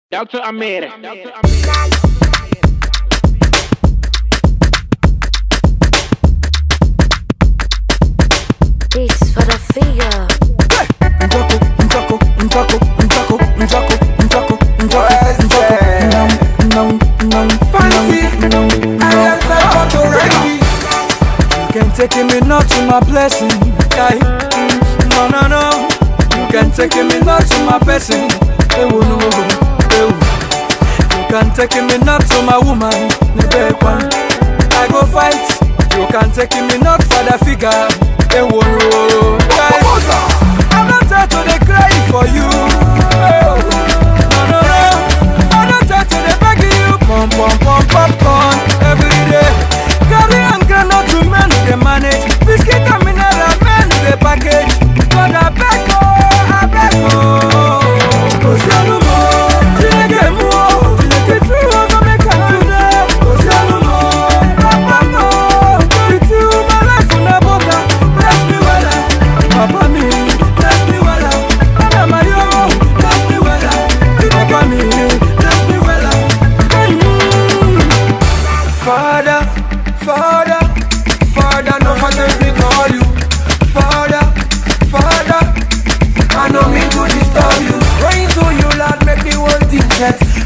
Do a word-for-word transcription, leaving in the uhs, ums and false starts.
Doctor Amir. This for the figure. Njako, njako, njako, njako, njako, njako, njako, You can take me not to my blessing, guy. No, no, no. You can take me not to my blessing. You can take me not to my woman. I go fight. You can take me not for the figure. I'm not tired to the cry for you. No, no, no. I'm not tired to the begging you. Pom, pom, pom, popcorn every day. Carry and granite to men they manage. Biscuit and mineral men they package. But I beg oh, I beg oh. Cause you know more, you get more. You get through all the make up today. Cause you know more, Papa no. It's you my life on the border. Bless me well, Papa me. Bless me well, Papa my yo. Bless me well, Papa me. Bless me well. Father, Father, Father, no father me call you. Father, Father, I know me to disturb you. Praying to you, Lord, make the whole thing set.